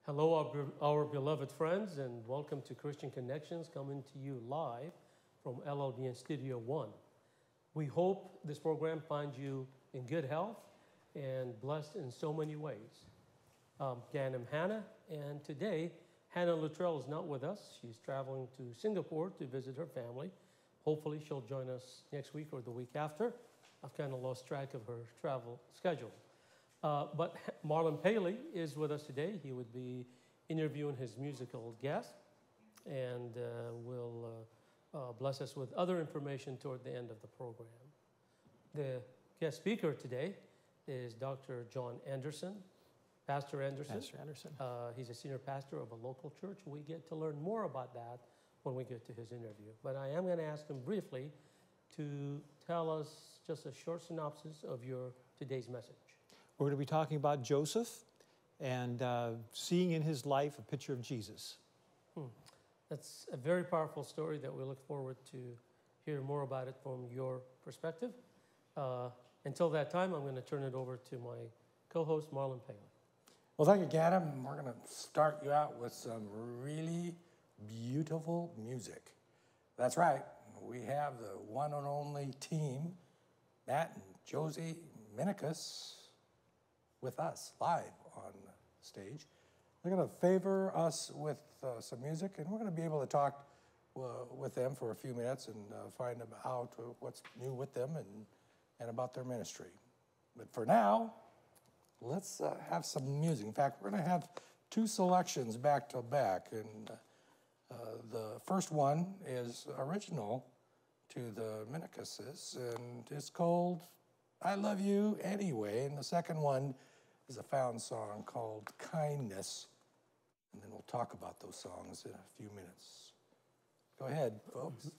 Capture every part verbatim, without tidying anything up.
Hello, our, be- our beloved friends, and welcome to Christian Connections, coming to you live from L L D N Studio One. We hope this program finds you in good health and blessed in so many ways. Um, again, I'm Hannah, and today Hannah Luttrell is not with us. She's traveling to Singapore to visit her family. Hopefully, she'll join us next week or the week after. I've kind of lost track of her travel schedule. Uh, but Marlon Paley is with us today. He would be interviewing his musical guest and uh, will uh, uh, bless us with other information toward the end of the program. The guest speaker today is Doctor John Anderson, Pastor Anderson. Pastor Anderson. Uh, he's a senior pastor of a local church. We get to learn more about that when we get to his interview. But I am going to ask him briefly to tell us just a short synopsis of your today's message. We're going to be talking about Joseph and uh, seeing in his life a picture of Jesus. Hmm. That's a very powerful story that we look forward to hear more about it from your perspective. Uh, until that time, I'm going to turn it over to my co-host, Marlon Paley. Well, thank you, Gadam. We're going to start you out with some really beautiful music. That's right. We have the one and only team, Matt and Josie Minicus, with us live on stage. They're going to favor us with uh, some music, and we're going to be able to talk uh, with them for a few minutes and uh, find out uh, what's new with them and, and about their ministry. But for now, let's uh, have some music. In fact, we're going to have two selections back to back, and uh, the first one is original to the Minicuses, and it's called I Love You Anyway, and the second one is a found song called Kindness, and then we'll talk about those songs in a few minutes. Go ahead, folks.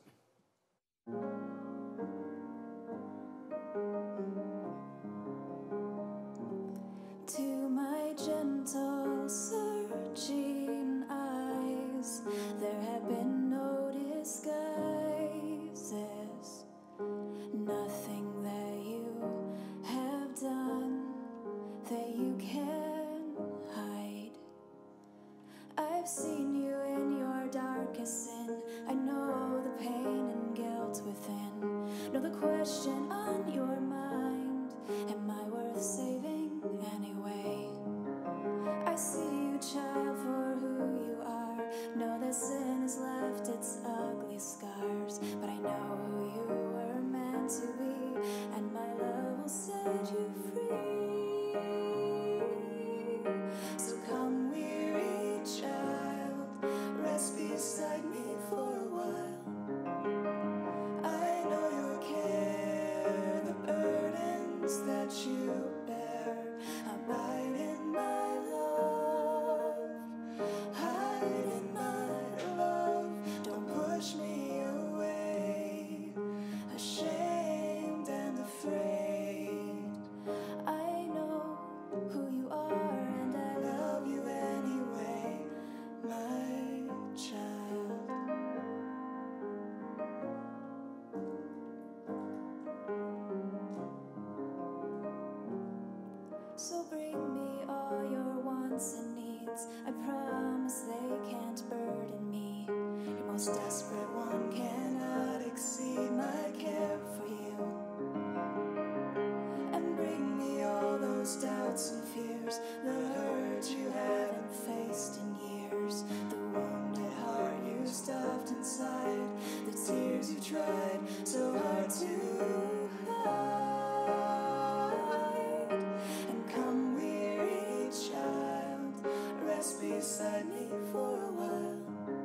To my gentle searching eyes, there have been no disguises, nothing that you have done that you can hide. I've seen you in your darkest sin. I know the pain and guilt within. Know the question on your mind, am I worth saving anyway? I see you, child, for who you are. Know that sin has left its ugly scars, but I know who you were meant to be, and my love will set you free. So come, weary child, rest beside me for a while. I know your care, the burdens that you bear. Abide in my love, hide in my love. Don't push me away, ashamed and afraid. I know who you are, and I love you anyway, my child. So bring me all your wants and needs. I promise they can't burden me. Your most desperate one cannot exceed my care for you. And bring me all those doubts and fears, the hurt you haven't faced in years, the wounded heart you stuffed inside, the tears you tried so hard to hide. And come, weary child, rest beside me for a while.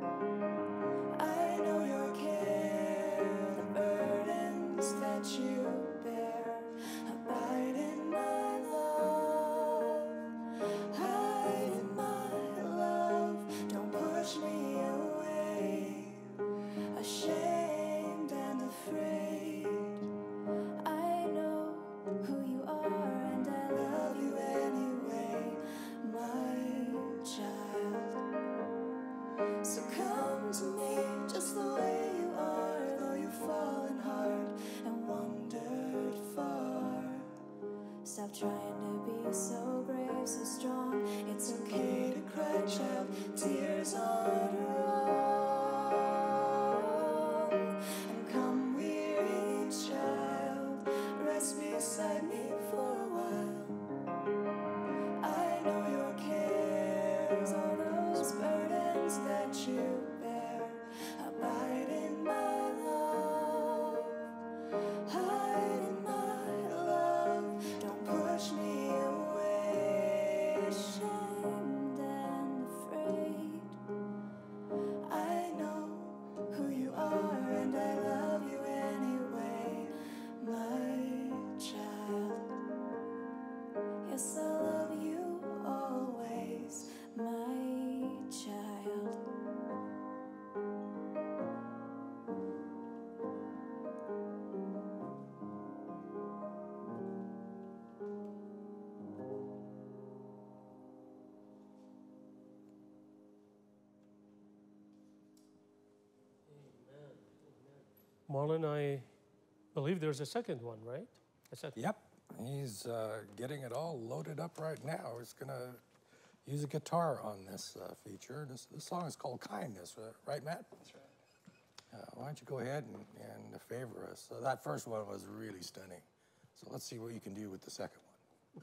I know your care, the burdens that you bear. Abide in my love, hide in my love. Don't push me away, ashamed and afraid. I know who you are, and I love you anyway, my child. So come to me just the way you are, though you've fallen hard and wandered far. Stop trying to be so brave, so strong. It's okay to cry my child, tears on her own. And come, weary child, rest beside me for a while. I know your cares, all those burdens that you bear. Abide in my love, hide in my love. Don't push me away, ashamed and afraid. I know who you are, and I love you anyway, my child. Yes, I love you always, my child. Marlon, I believe there's a second one, right? A second. Yep, he's uh, getting it all loaded up right now. He's gonna use a guitar on this uh, feature. This, this song is called Kindness, uh, right, Matt? That's right. Uh, why don't you go ahead and, and favor us? So that first one was really stunning. So let's see what you can do with the second one.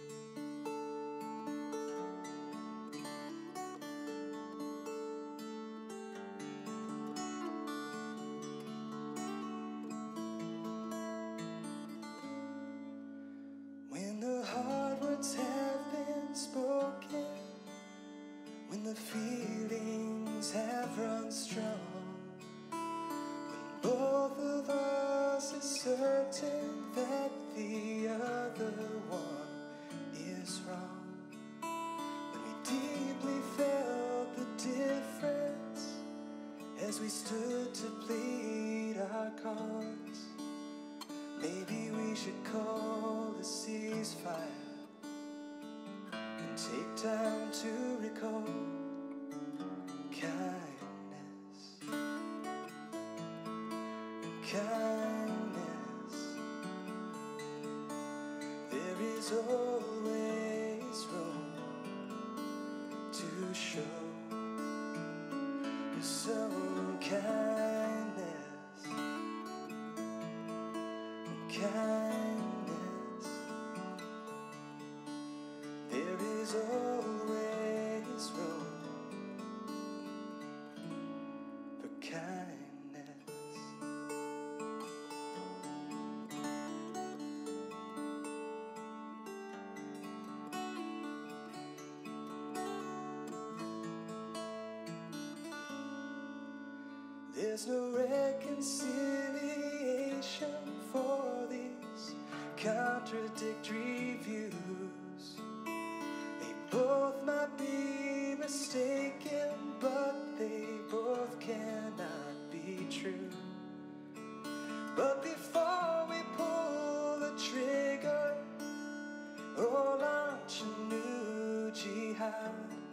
When the hard words have been spoken, when the feelings have run strong, when both of us are certain that the other one is wrong, when we deeply felt the difference as we stood to plead our cause, maybe we should call a ceasefire and take time to recall kindness, kindness. There is always room to show some kindness, kindness. There is always room for kindness. There's no reconciliation for these contradictory views. They both might be mistaken, but they both cannot be true. But before we pull the trigger or launch a new jihad,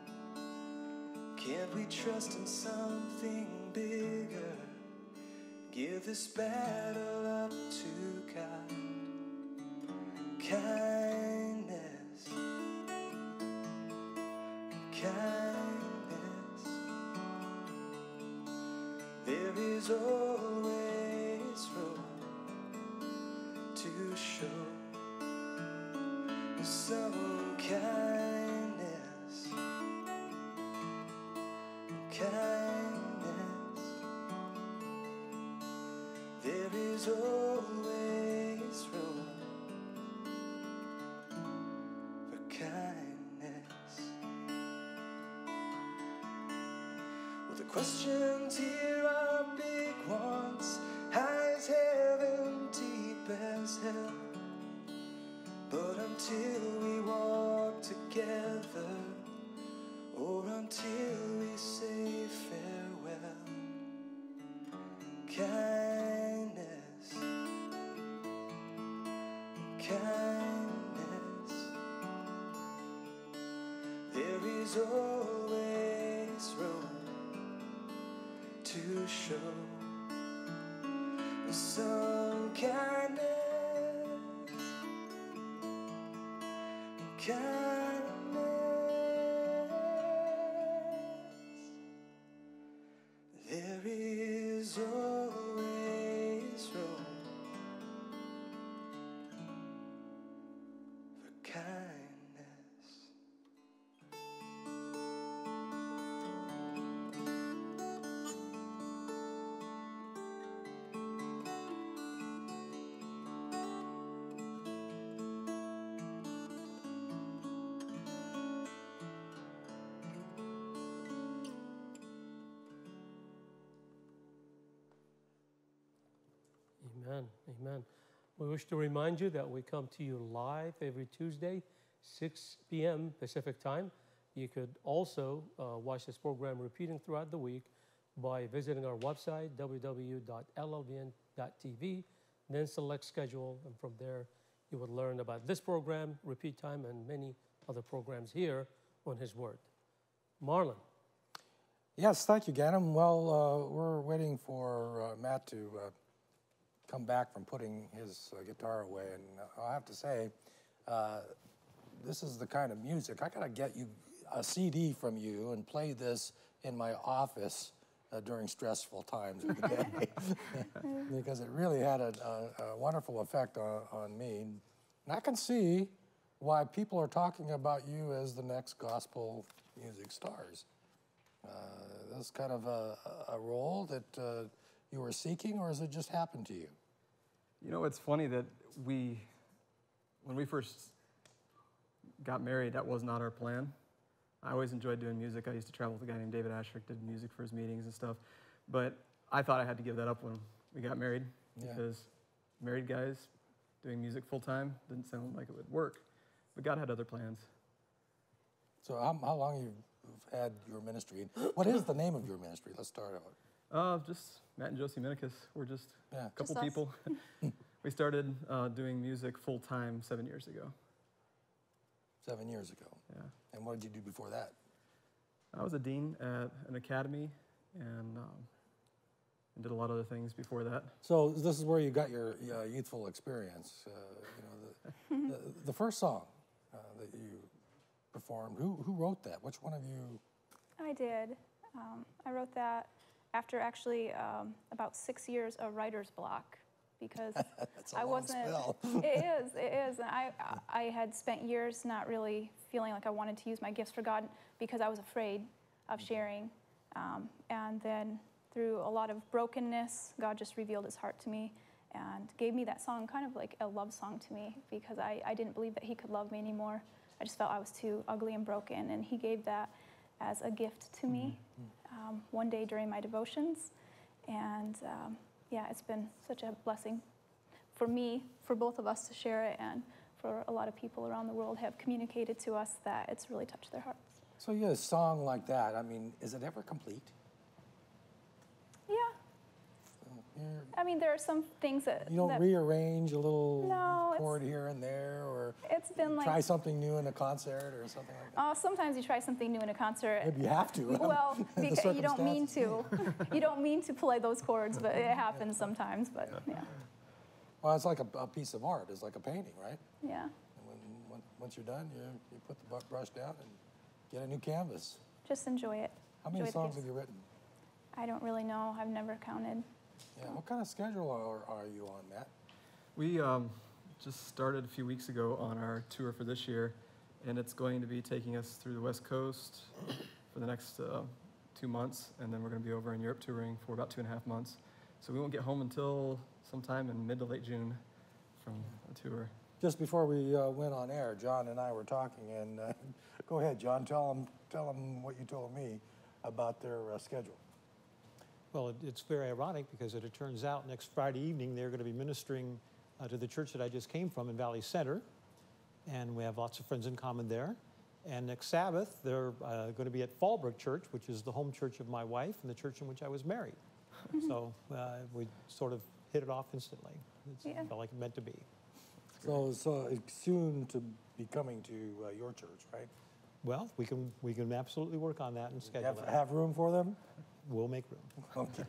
can't we trust in something bigger? Give this battle up to God. Kindness, kindness. There is always room to show some kindness, kindness. There is always room for kindness. Well, the questions here are big ones, high as heaven, deep as hell. But until we walk together, or until we say farewell, kindness, kindness. There is always room to show some kindness, kindness. Amen. Amen. We wish to remind you that we come to you live every Tuesday, six p m Pacific time. You could also uh, watch this program repeating throughout the week by visiting our website, w w w dot l l v n dot t v, then select schedule, and from there you would learn about this program, repeat time, and many other programs here on His Word. Marlon. Yes, thank you, Ganem. Well, uh, we're waiting for uh, Matt to uh, come back from putting his uh, guitar away, and I have to say, uh, this is the kind of music, I gotta get you a C D from you and play this in my office uh, during stressful times of the day, because it really had a, a, a wonderful effect on, on me. And I can see why people are talking about you as the next gospel music stars. Uh, this kind of a, a role that uh, you were seeking, or has it just happened to you? You know, it's funny that we, when we first got married, that was not our plan. I always enjoyed doing music. I used to travel with a guy named David Ashrick, did music for his meetings and stuff. But I thought I had to give that up when we got married, Yeah. because married guys doing music full time didn't sound like it would work. But God had other plans. So how, how long you've had your ministry? What is the name of your ministry? Let's start out. Uh, just Matt and Josie Minikis. We're just Yeah. a couple Just us. people. We started uh, doing music full time seven years ago. Seven years ago. Yeah. And what did you do before that? I was a dean at an academy, and, um, and did a lot of other things before that. So this is where you got your uh, youthful experience. Uh, you know, the, the, the first song uh, that you performed, who, who wrote that? Which one of you? I did. Um, I wrote that after actually um, about six years of writer's block, because That's a I long wasn't. spell. It is. It is. And I I had spent years not really feeling like I wanted to use my gifts for God, because I was afraid of sharing. Um, and then through a lot of brokenness, God just revealed His heart to me and gave me that song, kind of like a love song to me, because I, I didn't believe that He could love me anymore. I just felt I was too ugly and broken, and He gave that as a gift to me um, one day during my devotions. And um, yeah, it's been such a blessing for me, for both of us to share it, and for a lot of people around the world have communicated to us that it's really touched their hearts. So you have a song like that. I mean, is it ever complete? Yeah, You're, I mean, there are some things that, you don't that rearrange a little No, it's- chord here and there, or it's been like, try something new in a concert or something like that? oh, sometimes you try something new in a concert. Maybe you have to. Well, The because you don't mean circumstances. to. You don't mean to play those chords, but it happens sometimes. But yeah, Well, it's like a, a piece of art. It's like a painting, right? yeah. And when, when, once you're done, you, you put the bu- brush down and get a new canvas. Just enjoy it. How many Enjoy the songs piece. have you written? I don't really know. I've never counted. Yeah. What kind of schedule are, are you on, Matt? We um, just started a few weeks ago on our tour for this year, and it's going to be taking us through the West Coast for the next uh, two months, and then we're going to be over in Europe touring for about two and a half months. So we won't get home until sometime in mid to late June from the tour. Just before we uh, went on air, John and I were talking, and uh, go ahead, John. Tell them, tell them what you told me about their uh, schedule. Well, it, it's very ironic because it, it turns out next Friday evening they're going to be ministering uh, to the church that I just came from in Valley Center, and we have lots of friends in common there. And next Sabbath they're uh, going to be at Fallbrook Church, which is the home church of my wife and the church in which I was married. So uh, we sort of hit it off instantly. It's, Yeah. It felt like it meant to be. So, so it's soon to be coming to uh, your church, right? Well, we can we can absolutely work on that and You schedule have, that. have room for them? We'll make room. Okay.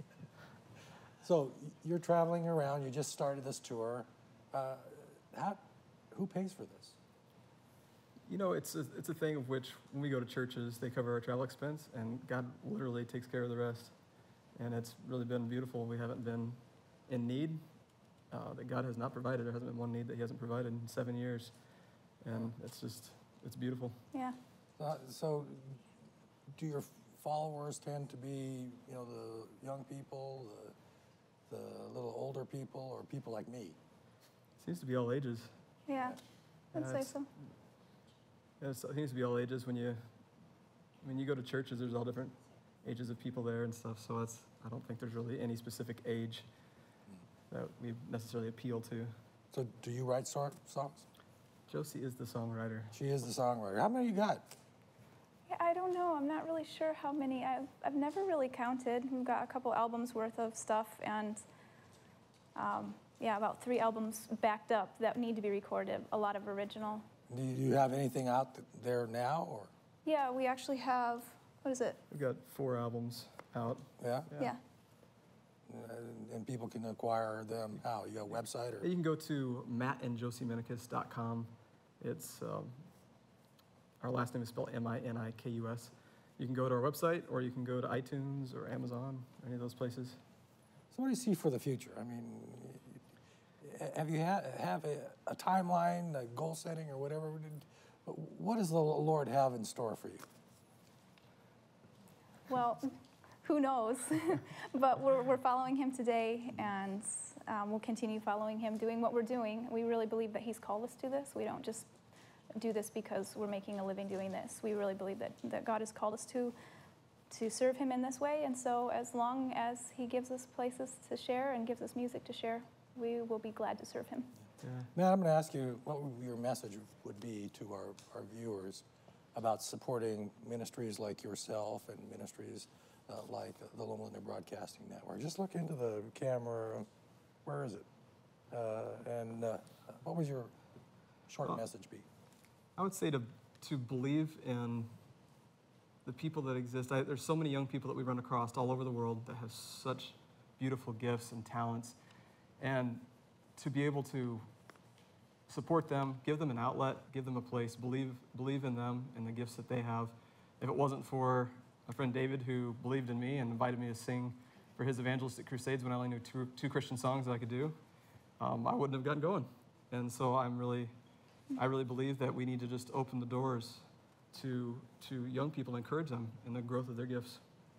So you're traveling around. You just started this tour. Uh, how, who pays for this? You know, it's a, it's a thing of which when we go to churches, they cover our travel expense, and God literally takes care of the rest. And it's really been beautiful. We haven't been in need uh, that God has not provided. There hasn't been one need that He hasn't provided in seven years. And it's just, it's beautiful. Yeah. Uh, so do your followers tend to be, you know, the young people, the, the little older people, or people like me? Seems to be all ages. Yeah. I'd Yeah, say it's- so. Yeah, it's- it seems to be all ages. When you, when you go to churches, there's all different ages of people there and stuff. So it's, I don't think there's really any specific age that we necessarily appeal to. So do you write sor- songs? Josie is the songwriter. She is the songwriter. How many you got? Yeah, I don't know. I'm not really sure how many. I've, I've never really counted. We've got a couple albums worth of stuff, and um, yeah, about three albums backed up that need to be recorded. A lot of original. Do you have anything out th- there now, or Yeah, we actually have, what is it? We've got four albums out. yeah? Yeah. And, and people can acquire them how? You got a website or? You can go to matt and josie minikis dot com. It's, um, our last name is spelled M I N I K U S. You can go to our website, or you can go to iTunes or Amazon, or any of those places. So what do you see for the future? I mean, have you ha- have a, a timeline, a goal setting, or whatever? What does the Lord have in store for you? Well, who knows? But we're, we're following him today, and um, we'll continue following him, doing what we're doing. We really believe that he's called us to this. We don't just do this because we're making a living doing this. We really believe that, that God has called us to to serve him in this way, and so as long as he gives us places to share and gives us music to share, we will be glad to serve him. Yeah. Matt, I'm going to ask you what your message would be to our, our viewers about supporting ministries like yourself and ministries uh, like the Loma Broadcasting Network. Just look into the camera. Where is it? Uh, and uh, what would your short Uh, message be? I would say to, to believe in the people that exist. I, there's so many young people that we run across all over the world that have such beautiful gifts and talents. And to be able to support them, give them an outlet, give them a place, believe, believe in them and the gifts that they have. If it wasn't for my friend David, who believed in me and invited me to sing for his evangelistic crusades when I only knew two, two Christian songs that I could do, um, I wouldn't have gotten going. And so I'm really, I really believe that we need to just open the doors to, to young people and encourage them in the growth of their gifts.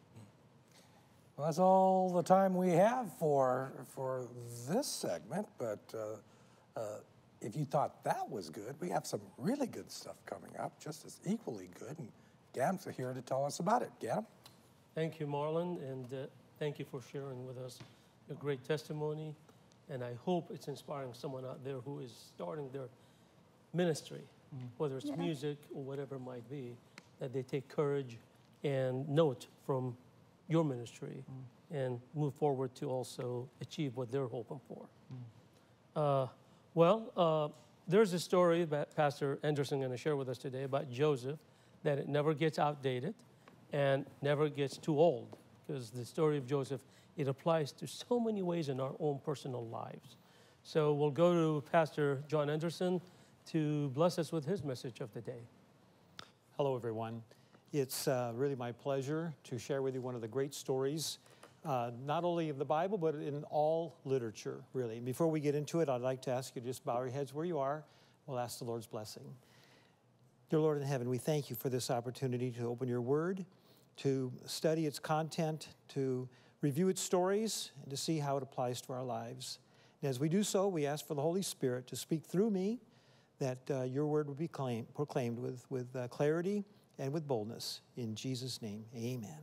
Well, that's all the time we have for for this segment, but uh, uh, if you thought that was good, we have some really good stuff coming up, just as equally good, and Gam's here to tell us about it. Gam? Thank you, Marlon, and uh, thank you for sharing with us your great testimony. And I hope it's inspiring someone out there who is starting their ministry, mm-hmm. whether it's Yeah. music or whatever it might be, that they take courage and note from your ministry mm. and move forward to also achieve what they're hoping for. Mm. Uh, well, uh, there's a story that Pastor Anderson is going to share with us today about Joseph, that it never gets outdated and never gets too old, because the story of Joseph, it applies to so many ways in our own personal lives. So we'll go to Pastor John Anderson to bless us with his message of the day. Hello, everyone. It's uh, really my pleasure to share with you one of the great stories, uh, not only in the Bible, but in all literature, really. Before we get into it, I'd like to ask you to just bow your heads where you are. We'll ask the Lord's blessing. Dear Lord in heaven, we thank you for this opportunity to open your word, to study its content, to review its stories, and to see how it applies to our lives. And as we do so, we ask for the Holy Spirit to speak through me, that uh, your word would be claim, proclaimed with, with uh, clarity and with boldness. In Jesus' name, amen.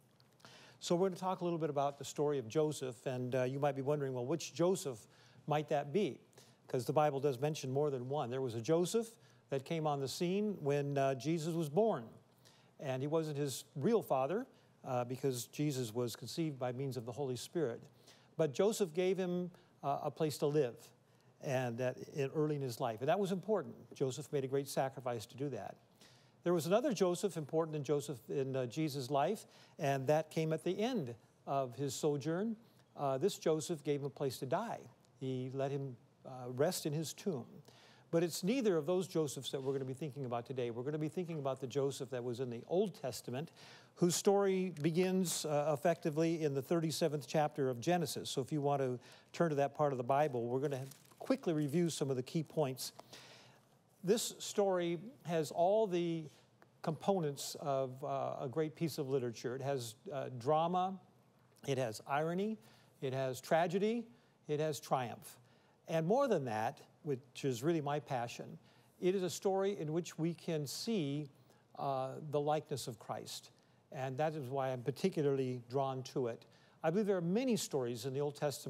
So we're going to talk a little bit about the story of Joseph, and uh, you might be wondering, well, which Joseph might that be? Because the Bible does mention more than one. There was a Joseph that came on the scene when uh, Jesus was born, and he wasn't his real father uh, because Jesus was conceived by means of the Holy Spirit. But Joseph gave him uh, a place to live, and that early in his life, and that was important. Joseph made a great sacrifice to do that. There was another Joseph important in Joseph in uh, Jesus' life, and that came at the end of his sojourn. Uh, this Joseph gave him a place to die. He let him uh, rest in his tomb. But it's neither of those Josephs that we're going to be thinking about today. We're going to be thinking about the Joseph that was in the Old Testament, whose story begins uh, effectively in the thirty-seventh chapter of Genesis. So if you want to turn to that part of the Bible, we're going to quickly review some of the key points. This story has all the components of uh, a great piece of literature. It has uh, drama, it has irony, it has tragedy, it has triumph. And more than that, which is really my passion, it is a story in which we can see uh, the likeness of Christ. And that is why I'm particularly drawn to it. I believe there are many stories in the Old Testament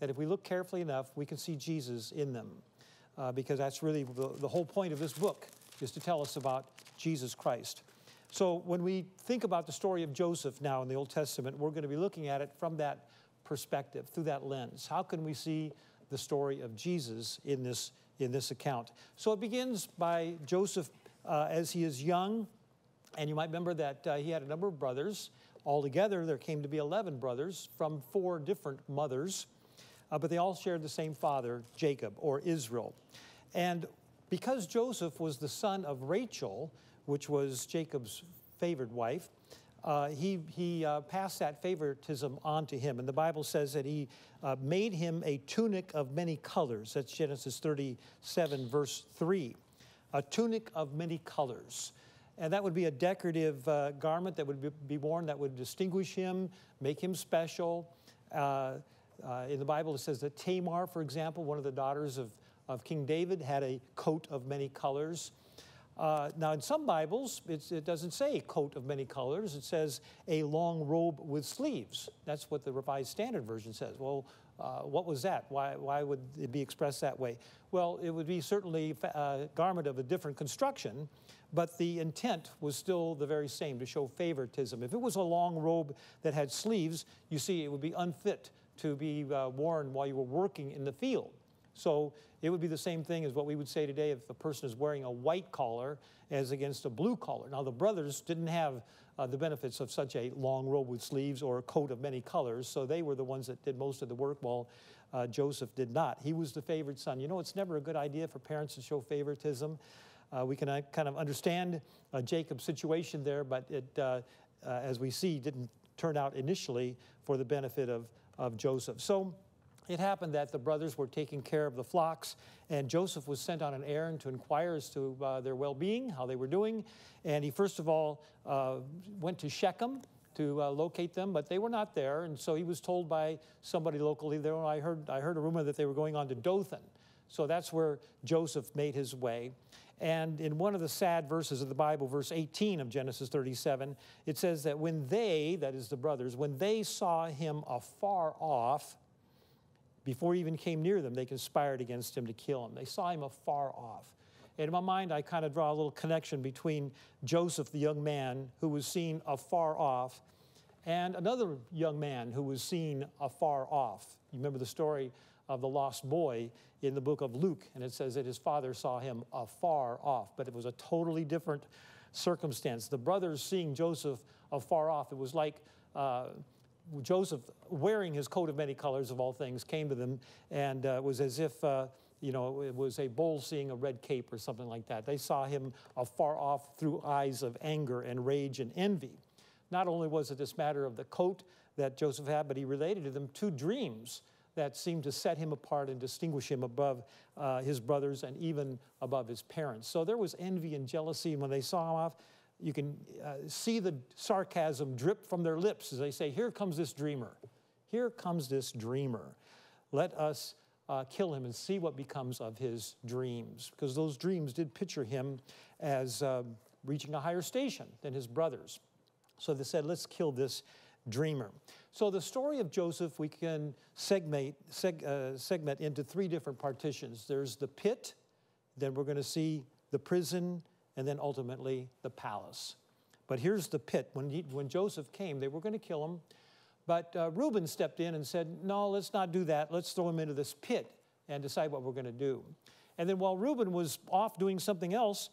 that if we look carefully enough, we can see Jesus in them. Uh, because that's really the, the whole point of this book, is to tell us about Jesus Christ. So when we think about the story of Joseph now in the Old Testament, we're going to be looking at it from that perspective, through that lens. How can we see the story of Jesus in this, in this account? So it begins by Joseph uh, as he is young, and you might remember that uh, he had a number of brothers. Altogether, there came to be eleven brothers from four different mothers. Uh, but they all shared the same father, Jacob, or Israel. And because Joseph was the son of Rachel, which was Jacob's favored wife, uh, he, he uh, passed that favoritism on to him. And the Bible says that he uh, made him a tunic of many colors. That's Genesis thirty-seven, verse three. A tunic of many colors. And that would be a decorative uh, garment that would be worn that would distinguish him, make him special. Uh, Uh, in the Bible, it says that Tamar, for example, one of the daughters of, of King David, had a coat of many colors. Uh, now, in some Bibles, it's, it doesn't say coat of many colors. It says a long robe with sleeves. That's what the Revised Standard Version says. Well, uh, what was that? Why, why would it be expressed that way? Well, it would be certainly a garment of a different construction, but the intent was still the very same, to show favoritism. If it was a long robe that had sleeves, you see, it would be unfit to be uh, worn while you were working in the field. So it would be the same thing as what we would say today if a person is wearing a white collar as against a blue collar. Now, the brothers didn't have uh, the benefits of such a long robe with sleeves or a coat of many colors, so they were the ones that did most of the work, while uh, Joseph did not. He was the favored son. You know, it's never a good idea for parents to show favoritism. Uh, we can uh, kind of understand uh, Jacob's situation there, but it, uh, uh, as we see, didn't turn out initially for the benefit of of Joseph. So it happened that the brothers were taking care of the flocks, and Joseph was sent on an errand to inquire as to uh, their well-being, how they were doing. And he first of all uh, went to Shechem to uh, locate them, but they were not there. And so he was told by somebody locally there. I heard, I heard a rumor that they were going on to Dothan. So that's where Joseph made his way. And in one of the sad verses of the Bible, verse eighteen of Genesis thirty-seven, it says that when they, that is the brothers, when they saw him afar off, before he even came near them, they conspired against him to kill him. They saw him afar off. And in my mind, I kind of draw a little connection between Joseph, the young man who was seen afar off, and another young man who was seen afar off. You remember the story of the lost boy in the book of Luke, and it says that his father saw him afar off, but it was a totally different circumstance. The brothers seeing Joseph afar off, it was like uh, Joseph, wearing his coat of many colors of all things, came to them, and uh, it was as if, uh, you know, it was a bull seeing a red cape or something like that. They saw him afar off through eyes of anger and rage and envy. Not only was it this matter of the coat that Joseph had, but he related to them two dreams that seemed to set him apart and distinguish him above uh, his brothers and even above his parents. So there was envy and jealousy, and when they saw him off, you can uh, see the sarcasm drip from their lips as they say, here comes this dreamer. Here comes this dreamer. Let us uh, kill him and see what becomes of his dreams. Because those dreams did picture him as uh, reaching a higher station than his brothers. So they said, let's kill this dreamer. So the story of Joseph we can segment, seg, uh, segment into three different partitions. There's the pit, then we're going to see the prison, and then ultimately the palace. But here's the pit. When, he, when Joseph came, they were going to kill him, but uh, Reuben stepped in and said, no, let's not do that. Let's throw him into this pit and decide what we're going to do. And then while Reuben was off doing something else,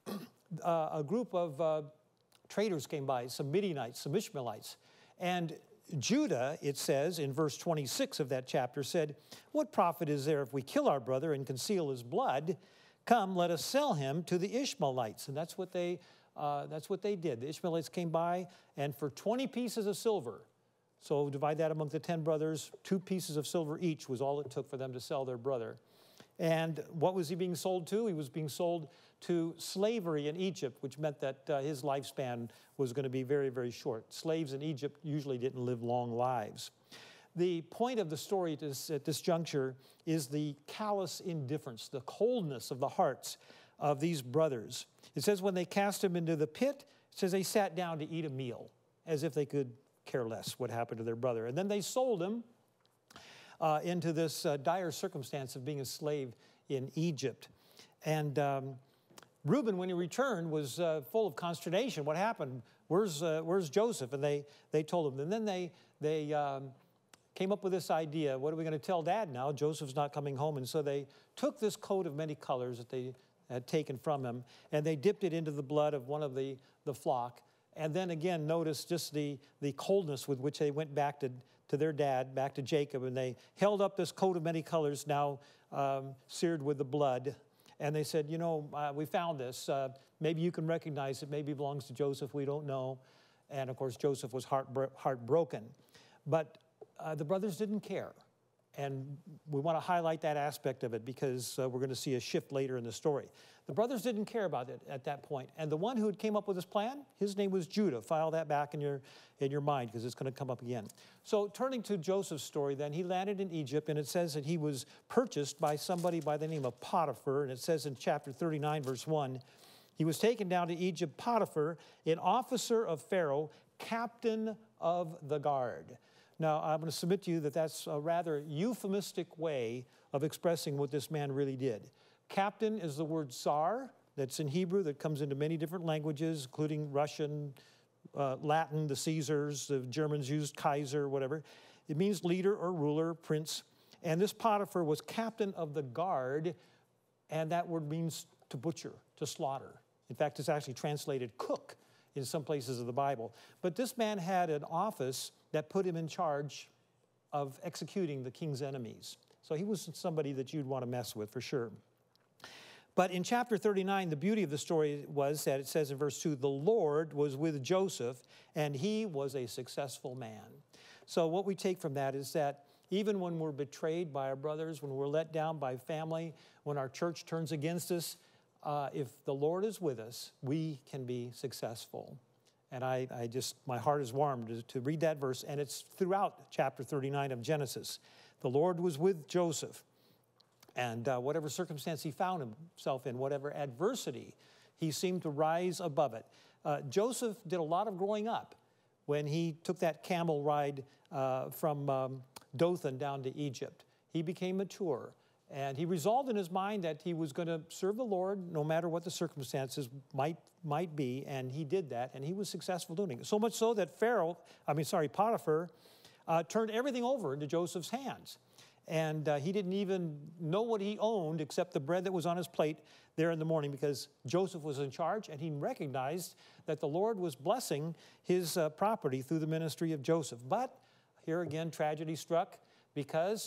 uh, a group of uh, traders came by, some Midianites, some Ishmaelites, and Judah, it says in verse twenty-six of that chapter, said, what profit is there if we kill our brother and conceal his blood? Come, let us sell him to the Ishmaelites. And that's what they, uh, that's what they did. The Ishmaelites came by, and for twenty pieces of silver, so divide that among the ten brothers, two pieces of silver each was all it took for them to sell their brother. And what was he being sold to? He was being sold to slavery in Egypt, which meant that uh, his lifespan was going to be very, very short. Slaves in Egypt usually didn't live long lives. The point of the story at this, at this juncture is the callous indifference, the coldness of the hearts of these brothers. It says when they cast him into the pit, it says they sat down to eat a meal, as if they could care less what happened to their brother. And then they sold him uh, into this uh, dire circumstance of being a slave in Egypt. And um, Reuben, when he returned, was uh, full of consternation. What happened? Where's, uh, where's Joseph? And they, they told him. And then they, they um, came up with this idea. What are we going to tell Dad now? Joseph's not coming home. And so they took this coat of many colors that they had taken from him, and they dipped it into the blood of one of the, the flock. And then again, notice just the, the coldness with which they went back to, to their dad, back to Jacob, and they held up this coat of many colors, now um, seared with the blood. And they said, you know, uh, we found this. Uh, maybe you can recognize it. Maybe it belongs to Joseph. We don't know. And of course, Joseph was heartbro- heartbroken. But uh, the brothers didn't care. And we want to highlight that aspect of it because uh, we're going to see a shift later in the story. The brothers didn't care about it at that point. And the one who had came up with this plan, his name was Judah. File that back in your, in your mind because it's going to come up again. So turning to Joseph's story then, he landed in Egypt, and it says that he was purchased by somebody by the name of Potiphar. And it says in chapter thirty-nine, verse one, he was taken down to Egypt, Potiphar, an officer of Pharaoh, captain of the guard. Now, I'm going to submit to you that that's a rather euphemistic way of expressing what this man really did. Captain is the word tsar, that's in Hebrew, that comes into many different languages, including Russian, uh, Latin, the Caesars, the Germans used Kaiser, whatever. It means leader or ruler, prince. And this Potiphar was captain of the guard, and that word means to butcher, to slaughter. In fact, it's actually translated cook in some places of the Bible. But this man had an office that put him in charge of executing the king's enemies. So he was somebody that you'd want to mess with for sure. But in chapter thirty-nine, the beauty of the story was that it says in verse two, the Lord was with Joseph, and he was a successful man. So what we take from that is that even when we're betrayed by our brothers, when we're let down by family, when our church turns against us, uh, if the Lord is with us, we can be successful. And I, I just, my heart is warmed to, to read that verse, and it's throughout chapter thirty-nine of Genesis. The Lord was with Joseph, and uh, whatever circumstance he found himself in, whatever adversity, he seemed to rise above it. Uh, Joseph did a lot of growing up when he took that camel ride uh, from um, Dothan down to Egypt. He became mature, and he resolved in his mind that he was going to serve the Lord no matter what the circumstances might might be, and he did that, and he was successful doing it. So much so that Pharaoh, I mean, sorry, Potiphar, uh, turned everything over into Joseph's hands. And uh, he didn't even know what he owned except the bread that was on his plate there in the morning because Joseph was in charge, and he recognized that the Lord was blessing his uh, property through the ministry of Joseph. But here again, tragedy struck because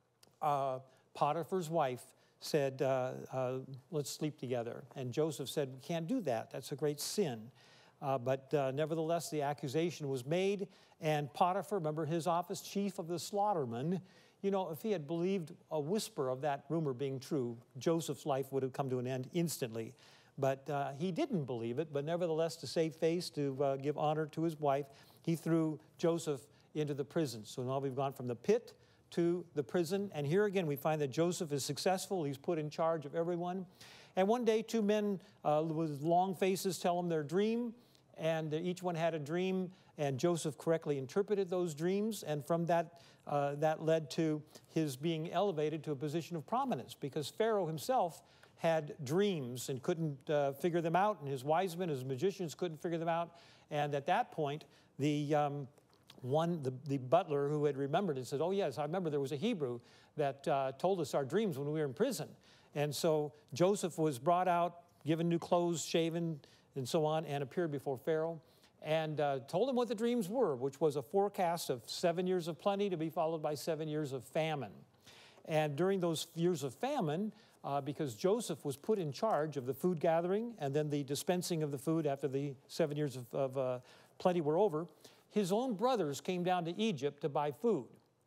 uh, Potiphar's wife said, uh, uh, let's sleep together. And Joseph said, we can't do that. That's a great sin. Uh, but uh, nevertheless, the accusation was made, and Potiphar, remember his office, chief of the slaughtermen, you know, if he had believed a whisper of that rumor being true, Joseph's life would have come to an end instantly. But uh, he didn't believe it, but nevertheless, to save face, to uh, give honor to his wife, he threw Joseph into the prison. So now we've gone from the pit to the prison. And here again, we find that Joseph is successful. He's put in charge of everyone. And one day, two men uh, with long faces tell him their dream. And each one had a dream. And Joseph correctly interpreted those dreams. And from that, uh, that led to his being elevated to a position of prominence. Because Pharaoh himself had dreams and couldn't uh, figure them out. And his wise men, his magicians couldn't figure them out. And at that point, the... Um, One, the, the butler who had remembered it said, oh, yes, I remember there was a Hebrew that uh, told us our dreams when we were in prison. And so Joseph was brought out, given new clothes, shaven, and so on, and appeared before Pharaoh and uh, told him what the dreams were, which was a forecast of seven years of plenty to be followed by seven years of famine. And during those years of famine, uh, because Joseph was put in charge of the food gathering and then the dispensing of the food after the seven years of, of uh, plenty were over, his own brothers came down to Egypt to buy food.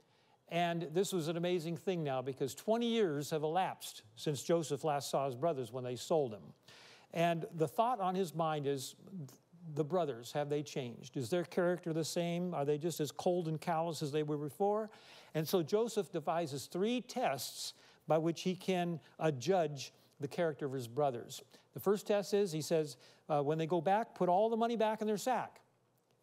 And this was an amazing thing now because twenty years have elapsed since Joseph last saw his brothers when they sold him. And the thought on his mind is, the brothers, have they changed? Is their character the same? Are they just as cold and callous as they were before? And so Joseph devises three tests by which he can uh, judge the character of his brothers. The first test is, he says, uh, when they go back, put all the money back in their sack.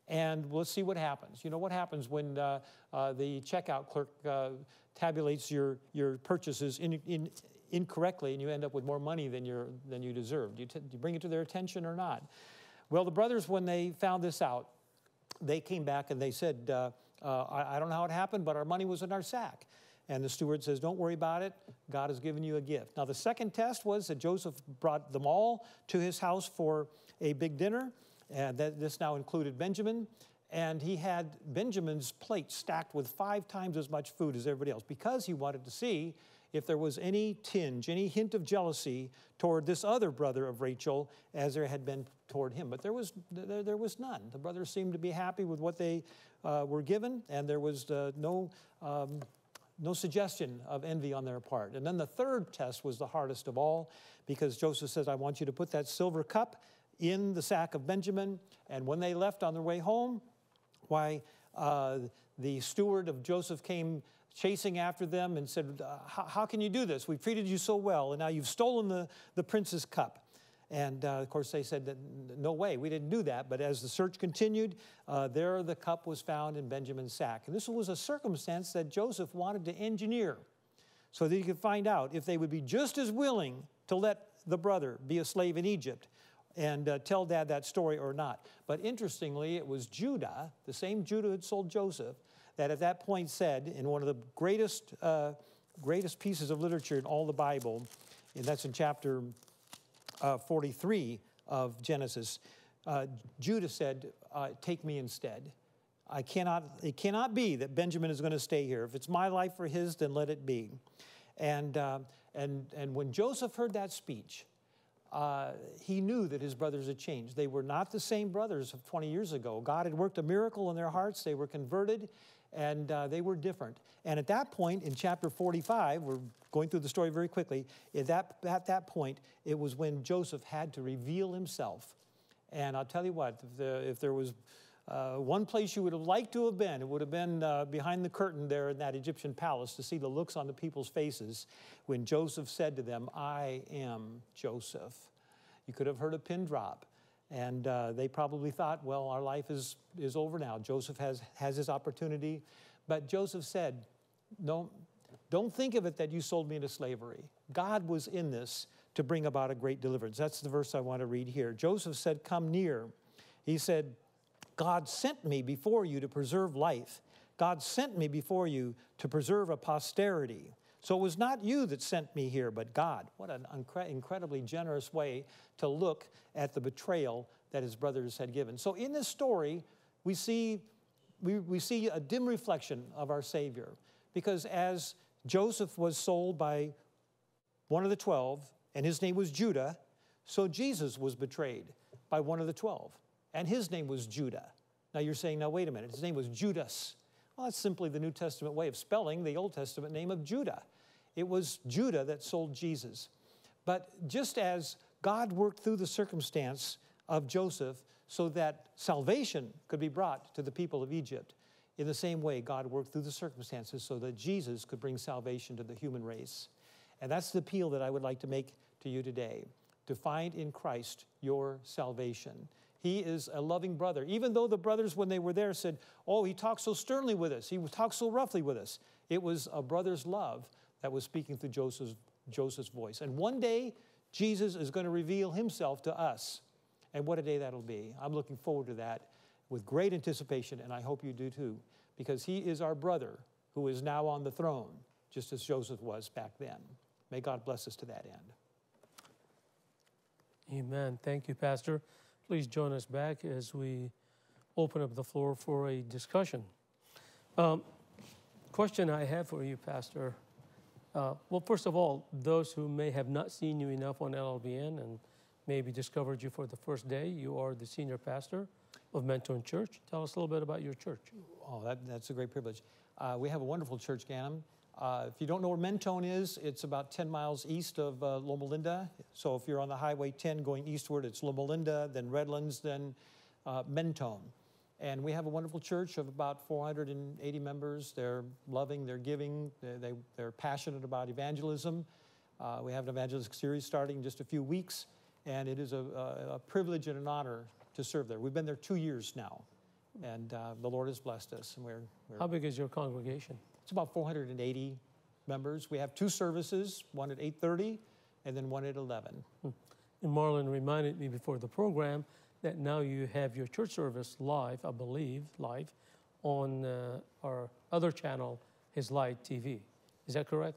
and let's see what happens. You know what happens when uh, uh, the checkout clerk uh, tabulates your, your purchases in, in, incorrectly, and you end up with more money than, you're, than you deserve. Do you, t- do you bring it to their attention or not? Well, the brothers, when they found this out, they came back and they said, uh, uh, I, I don't know how it happened, but our money was in our sack. And the steward says, don't worry about it. God has given you a gift. Now, the second test was that Joseph brought them all to his house for a big dinner. And that, this now included Benjamin. And he had Benjamin's plate stacked with five times as much food as everybody else, because he wanted to see if there was any tinge, any hint of jealousy toward this other brother of Rachel as there had been toward him. But there was, there, there was none. The brothers seemed to be happy with what they uh, were given, and there was uh, no, um, no suggestion of envy on their part. And then the third test was the hardest of all, because Joseph says, I want you to put that silver cup in the sack of Benjamin. And when they left on their way home, why, uh, the steward of Joseph came chasing after them and said, how can you do this? We've treated you so well, and now you've stolen the, the prince's cup. And, uh, of course, they said, that, no way, we didn't do that. But as the search continued, uh, there the cup was found in Benjamin's sack. And this was a circumstance that Joseph wanted to engineer so that he could find out if they would be just as willing to let the brother be a slave in Egypt and uh, tell Dad that story or not. But interestingly, it was Judah, the same Judah who had sold Joseph, that at that point said, in one of the greatest, uh, greatest pieces of literature in all the Bible, and that's in chapter uh, forty-three of Genesis, uh, Judah said, uh, take me instead. I cannot, it cannot be that Benjamin is going to stay here. If it's my life or his, then let it be. And, uh, and, and when Joseph heard that speech, Uh, he knew that his brothers had changed. They were not the same brothers of twenty years ago. God had worked a miracle in their hearts. They were converted, and uh, they were different. And at that point, in chapter forty-five, we're going through the story very quickly, at that, at that point, it was when Joseph had to reveal himself. And I'll tell you what, if, the, if there was uh, one place you would have liked to have been, it would have been uh, behind the curtain there in that Egyptian palace, to see the looks on the people's faces when Joseph said to them, I am Joseph. You could have heard a pin drop. And uh, they probably thought, well, our life is, is over now. Joseph has, has his opportunity. But Joseph said, no, don't think of it that you sold me into slavery. God was in this to bring about a great deliverance. That's the verse I want to read here. Joseph said, come near. He said, God sent me before you to preserve life. God sent me before you to preserve a posterity. So it was not you that sent me here, but God. What an incre- incredibly generous way to look at the betrayal that his brothers had given. So in this story, we see, we, we see a dim reflection of our Savior. Because as Joseph was sold by one of the twelve, and his name was Judah, so Jesus was betrayed by one of the twelve, and his name was Judah. Now you're saying, now wait a minute, his name was Judas. Well, that's simply the New Testament way of spelling the Old Testament name of Judah. It was Judah that sold Jesus. But just as God worked through the circumstance of Joseph so that salvation could be brought to the people of Egypt, in the same way, God worked through the circumstances so that Jesus could bring salvation to the human race. And that's the appeal that I would like to make to you today, to find in Christ your salvation. He is a loving brother. Even though the brothers, when they were there, said, oh, he talked so sternly with us. He talked so roughly with us. It was a brother's love that was speaking through Joseph's, Joseph's voice. And one day, Jesus is going to reveal himself to us. And what a day that'll be. I'm looking forward to that with great anticipation, and I hope you do too, because he is our brother who is now on the throne, just as Joseph was back then. May God bless us to that end. Amen. Thank you, Pastor. Please join us back as we open up the floor for a discussion. Um, question I have for you, Pastor. Uh, well, first of all, those who may have not seen you enough on L L B N and maybe discovered you for the first day, you are the senior pastor of Mentone Church. Tell us a little bit about your church. Oh, that, that's a great privilege. Uh, we have a wonderful church, Ganem. Uh, if you don't know where Mentone is, it's about ten miles east of uh, Loma Linda. So if you're on the Highway ten going eastward, it's Loma Linda, then Redlands, then uh, Mentone. And we have a wonderful church of about four hundred eighty members. They're loving, they're giving, they're, they, they're passionate about evangelism. Uh, we have an evangelistic series starting in just a few weeks, and it is a, a, a privilege and an honor to serve there. We've been there two years now. And uh, the Lord has blessed us. And we're, we're How big is your congregation? It's about four hundred eighty members. We have two services, one at eight thirty and then one at eleven. And Marlon reminded me before the program that now you have your church service live, I believe, live on uh, our other channel, His Light T V. Is that correct?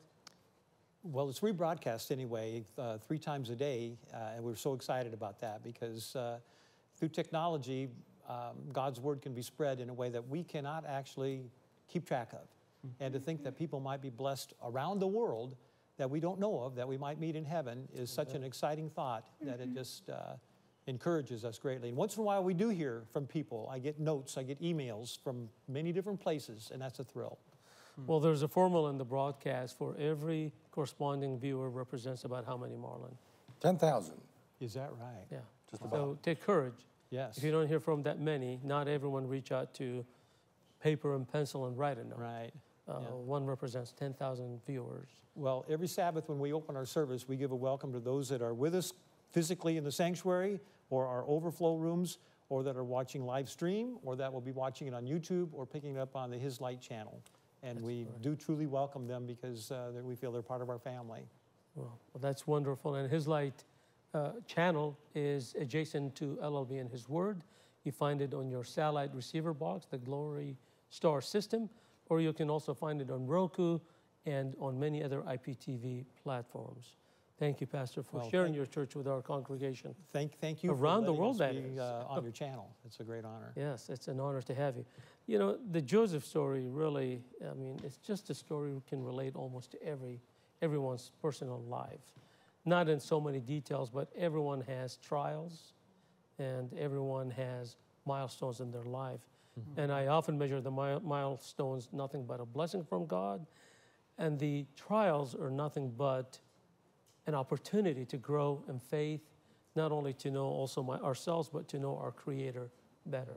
Well, it's rebroadcast anyway, uh, three times a day, uh, and we're so excited about that because uh, through technology, um, God's word can be spread in a way that we cannot actually keep track of. Mm-hmm. And to think that people might be blessed around the world that we don't know of, that we might meet in heaven, is such mm-hmm. an exciting thought that it just uh, encourages us greatly. And once in a while we do hear from people. I get notes, I get emails from many different places, and that's a thrill. Well, there's a formula in the broadcast for every corresponding viewer represents about how many, Marlon? ten thousand. Is that right? Yeah. Just about. So take courage. Yes. If you don't hear from that many, not everyone reach out to paper and pencil and write a note. Right. Uh, Yeah. One represents ten thousand viewers. Well, every Sabbath when we open our service, we give a welcome to those that are with us physically in the sanctuary or our overflow rooms, or that are watching live stream, or that will be watching it on YouTube or picking it up on the His Light channel. And That's we correct. do truly welcome them because uh, that we feel they're part of our family. Well, well, that's wonderful. And His Light uh, channel is adjacent to L L B and His Word. You find it on your satellite receiver box, the Glory Star system, or you can also find it on Roku and on many other I P T V platforms. Thank you, Pastor, for Well, sharing thank- your church with our congregation. Thank, thank you Around for the letting world, us that be is. uh, on your channel. It's a great honor. Yes, it's an honor to have you. You know, the Joseph story really, I mean, it's just a story we can relate almost to every everyone's personal life. Not in so many details, but everyone has trials and everyone has milestones in their life. Mm-hmm. And I often measure the mi- milestones nothing but a blessing from God, and the trials are nothing but an opportunity to grow in faith, not only to know also my, ourselves, but to know our Creator better.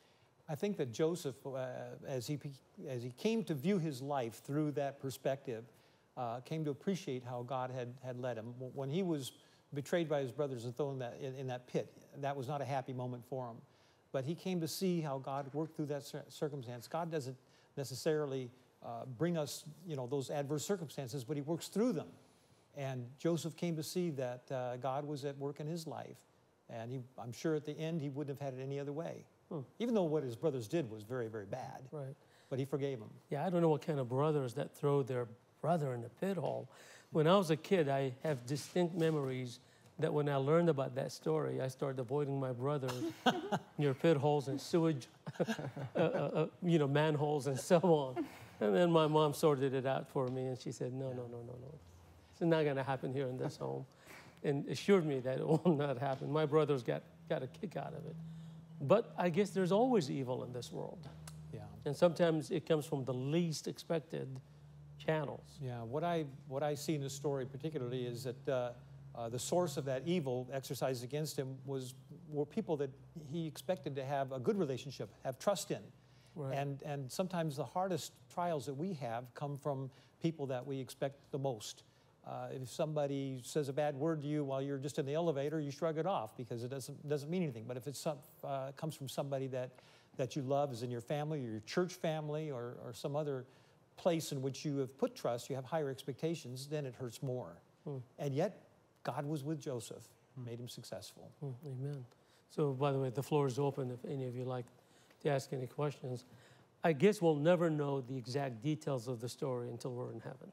I think that Joseph, uh, as, he, as he came to view his life through that perspective, uh, came to appreciate how God had, had led him. When he was betrayed by his brothers and thrown in that, in, in that pit, that was not a happy moment for him. But he came to see how God worked through that circumstance. God doesn't necessarily uh, bring us, you know, those adverse circumstances, but He works through them. And Joseph came to see that uh, God was at work in his life. And he, I'm sure at the end he wouldn't have had it any other way. Hmm. Even though what his brothers did was very, very bad. Right. But he forgave them. Yeah, I don't know what kind of brothers that throw their brother in the pit hole. When I was a kid, I have distinct memories that when I learned about that story, I started avoiding my brother near pit holes and sewage, uh, uh, you know, manholes and so on. And then my mom sorted it out for me, and she said, no, no, no, no, no. It's not going to happen here in this home, and assured me that it will not happen. My brothers got, got a kick out of it. But I guess there's always evil in this world. Yeah. And sometimes it comes from the least expected channels. Yeah, what I, what I see in this story particularly is that uh, uh, the source of that evil exercised against him was were people that he expected to have a good relationship, have trust in. Right. And, and sometimes the hardest trials that we have come from people that we expect the most. Uh, if somebody says a bad word to you while you're just in the elevator, you shrug it off because it doesn't, doesn't mean anything. But if it uh, comes from somebody that, that you love, is in your family or your church family or, or some other place in which you have put trust, you have higher expectations, then it hurts more. Hmm. And yet, God was with Joseph, hmm. made him successful. Hmm. Amen. So, by the way, the floor is open if any of you like to ask any questions. I guess we'll never know the exact details of the story until we're in heaven.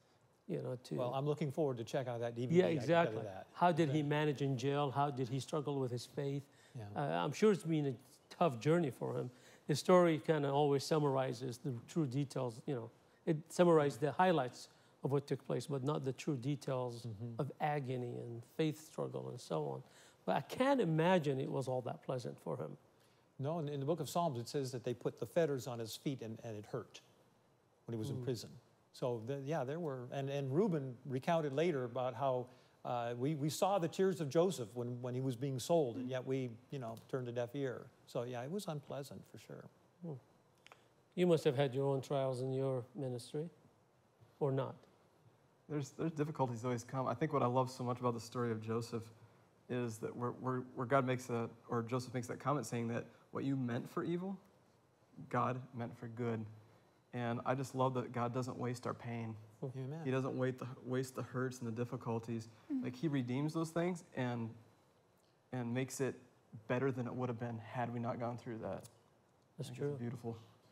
You know, to well, I'm looking forward to check out that D V D. Yeah, exactly. That. How did he manage in jail? How did he struggle with his faith? Yeah. Uh, I'm sure it's been a tough journey for him. The story kind of always summarizes the true details. You know, it summarizes the highlights of what took place, but not the true details mm-hmm. of agony and faith struggle and so on. But I can't imagine it was all that pleasant for him. No, in, in the book of Psalms, it says that they put the fetters on his feet and, and it hurt when he was mm. in prison. So, the, yeah, there were, and, and Reuben recounted later about how uh, we, we saw the tears of Joseph when, when he was being sold, and yet we, you know, turned a deaf ear. So, yeah, it was unpleasant for sure. Hmm. You must have had your own trials in your ministry, or not? There's, there's difficulties always come. I think what I love so much about the story of Joseph is that where, where, where God makes a, or Joseph makes that comment saying that what you meant for evil, God meant for good. And I just love that God doesn't waste our pain. Amen. He doesn't waste the, waste the hurts and the difficulties. Like he redeems those things and and makes it better than it would have been had we not gone through that. I That's think true. It's beautiful.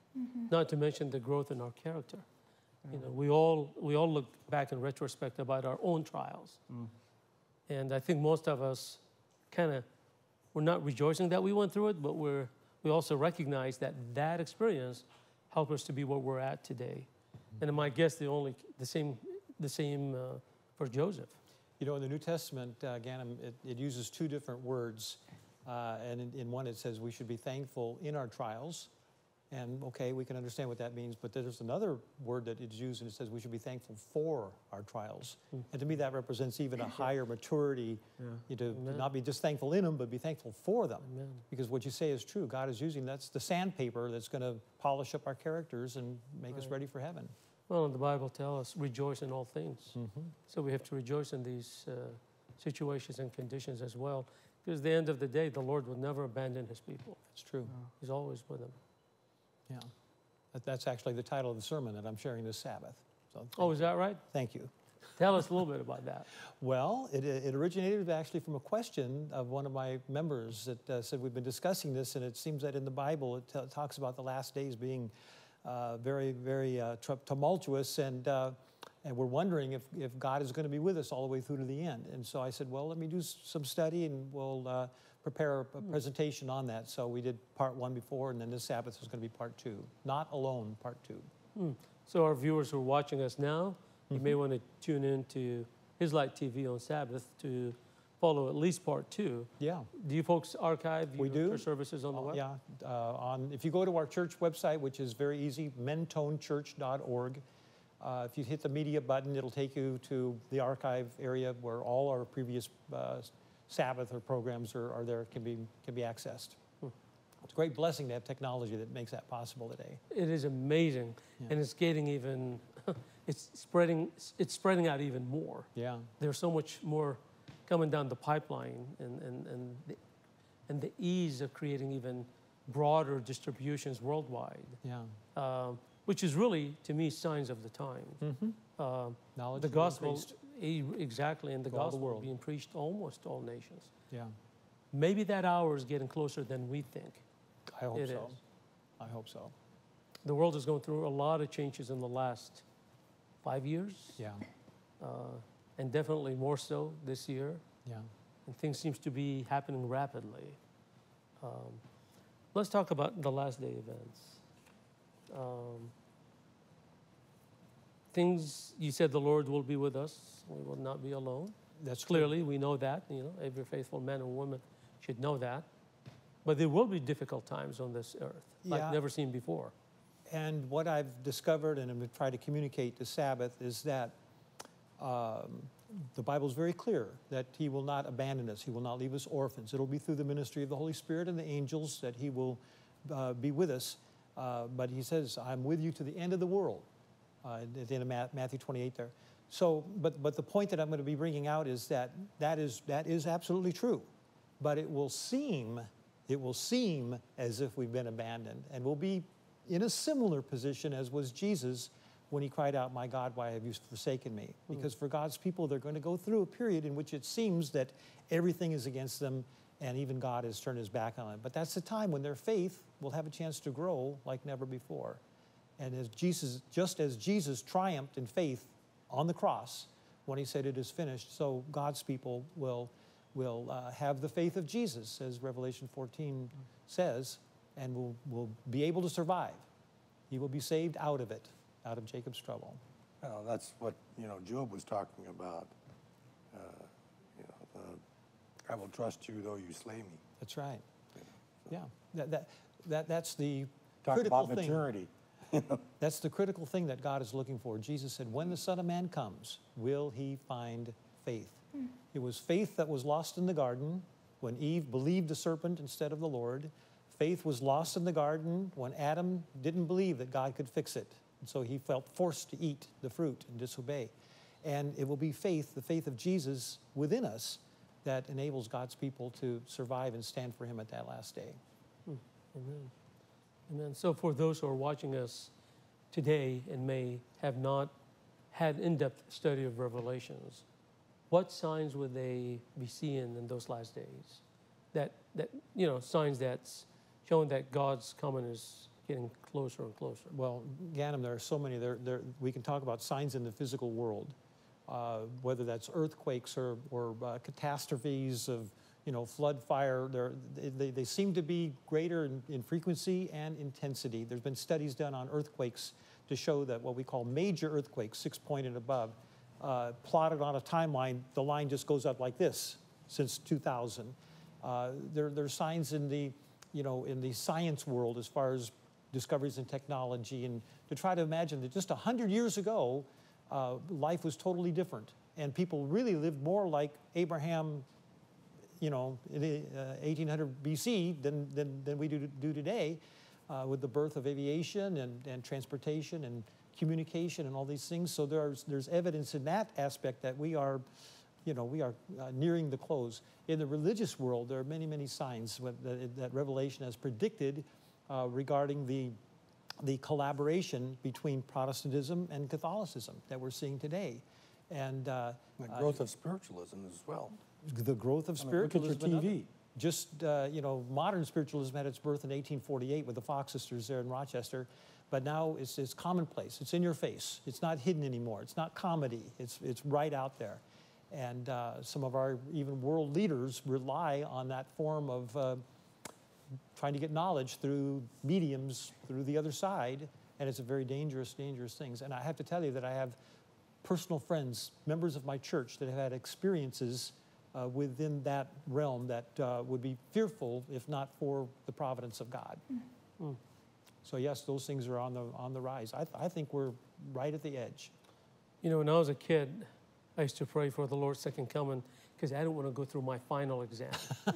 Not to mention the growth in our character. You know, we all we all look back in retrospect about our own trials, Mm. and I think most of us kind of we're not rejoicing that we went through it, but we're we also recognize that that experience helped us to be where we're at today. And my guess the only the same the same uh, for Joseph. You know, in the New Testament, uh, Ganem, it, it uses two different words. Uh, and in, in one, it says we should be thankful in our trials. And okay, we can understand what that means. But there's another word that is used, and it says we should be thankful for our trials. Mm. And to me, that represents even a higher maturity, Yeah. you know, to Amen. not be just thankful in them, but be thankful for them. Amen. Because what you say is true. God is using, that's the sandpaper that's going to polish up our characters and make us Right. ready for heaven. Well, and the Bible tells us rejoice in all things. Mm-hmm. So we have to rejoice in these uh, situations and conditions as well. Because at the end of the day, the Lord will never abandon his people. It's true. He's always with them. Yeah. That, that's actually the title of the sermon that I'm sharing this Sabbath. So thank, Oh, is that right? thank you. Tell us a little bit about that. Well, it, it originated actually from a question of one of my members that uh, said we've been discussing this, and it seems that in the Bible it t- talks about the last days being uh, very, very uh, tr- tumultuous, and uh, and we're wondering if, if God is going to be with us all the way through to the end. And so I said, well, let me do s- some study, and we'll uh, prepare a, a presentation on that. So we did part one before, and then this Sabbath is going to be part two. Not alone, part two. Hmm. So our viewers who are watching us now, you may want to tune in to His Light T V on Sabbath to follow at least part two. Yeah. Do you folks archive We your do. church services on the Uh, web? Yeah, uh, on, if you go to our church website, which is very easy, mentone church dot org, uh, if you hit the media button, it'll take you to the archive area where all our previous uh, Sabbath or programs are, are there, can be, can be accessed. Hmm. It's a great blessing to have technology that makes that possible today. It is amazing, Yeah. and it's getting even, it's spreading, it's spreading out even more. Yeah, There's so much more coming down the pipeline, and, and, and, the, and the ease of creating even broader distributions worldwide, yeah. um, which is really, to me, signs of the times. Mm-hmm. Um, Knowledge the is gospel, increased. e- exactly, and the To all the gospel world. being preached almost all nations. Yeah, Maybe that hour is getting closer than we think. I hope It so. is. I hope so. The world is going through a lot of changes in the last five years, Yeah, uh, and definitely more so this year. yeah. And things seems to be happening rapidly. Um, let's talk about the last day events. Um, things you said the Lord will be with us. We will not be alone. That's true. Clearly, we know that. You know, every faithful man and woman should know that. But there will be difficult times on this earth, like Yeah. never seen before. And what I've discovered, and I'm going to try to communicate to Sabbath, is that um, the Bible is very clear that He will not abandon us. He will not leave us orphans. It'll be through the ministry of the Holy Spirit and the angels that He will uh, be with us. Uh, but He says, I'm with you to the end of the world, uh, at the end of Ma- Matthew twenty-eight there. So, but, but the point that I'm going to be bringing out is that that is, that is absolutely true. But it will seem, it will seem as if we've been abandoned, and we'll be in a similar position as was Jesus when he cried out, my God, why have you forsaken me? Because for God's people, they're going to go through a period in which it seems that everything is against them and even God has turned his back on it. But that's the time when their faith will have a chance to grow like never before. And as Jesus, just as Jesus triumphed in faith on the cross when he said it is finished, so God's people will, will uh, have the faith of Jesus, as Revelation fourteen says, and will, will be able to survive. He will be saved out of it, out of Jacob's trouble. Well, that's what, you know, Job was talking about. Uh, you know, uh, I will trust you though you slay me. That's right. Yeah, that, that, that, that's the Talk critical about thing. maturity. That's the critical thing that God is looking for. Jesus said, when the Son of Man comes, will he find faith? It was faith that was lost in the garden when Eve believed the serpent instead of the Lord. Faith was lost in the garden when Adam didn't believe that God could fix it. And so he felt forced to eat the fruit and disobey. And it will be faith, the faith of Jesus within us, that enables God's people to survive and stand for him at that last day. Amen. Amen. So for those who are watching us today and may have not had in-depth study of Revelations, what signs would they be seeing in those last days? That, that you know, signs that's showing that God's coming is getting closer and closer. Well, Ganem, there are so many. There, there, we can talk about signs in the physical world, uh, whether that's earthquakes or, or uh, catastrophes of, you know, flood, fire. They're, they, they seem to be greater in, in frequency and intensity. There's been studies done on earthquakes to show that what we call major earthquakes, six point and above, uh, plotted on a timeline, the line just goes up like this since two thousand. Uh, there, there are signs in the, you know, in the science world as far as discoveries in technology, and to try to imagine that just one hundred years ago, uh, life was totally different, and people really lived more like Abraham, you know, in the, uh, eighteen hundred B C than, than, than we do, do today, uh, with the birth of aviation and, and transportation and communication and all these things. So there's, there's evidence in that aspect that we are, you know, we are uh, nearing the close. In the religious world, there are many, many signs that, that Revelation has predicted uh, regarding the, the collaboration between Protestantism and Catholicism that we're seeing today. And uh, The growth uh, of spiritualism as well. The growth of I mean, spiritualism. look at your T V. Just, uh, you know, modern spiritualism had its birth in eighteen forty-eight with the Fox sisters there in Rochester, but now it's, it's commonplace. It's in your face. It's not hidden anymore. It's not comedy. It's, it's right out there. And uh, some of our even world leaders rely on that form of uh, trying to get knowledge through mediums, through the other side, and it's a very dangerous, dangerous thing. And I have to tell you that I have personal friends, members of my church, that have had experiences Uh, within that realm that uh, would be fearful if not for the providence of God. Mm. So yes, those things are on the on the rise. I, th I think we're right at the edge. You know, when I was a kid, I used to pray for the Lord's second coming because I didn't want to go through my final exam.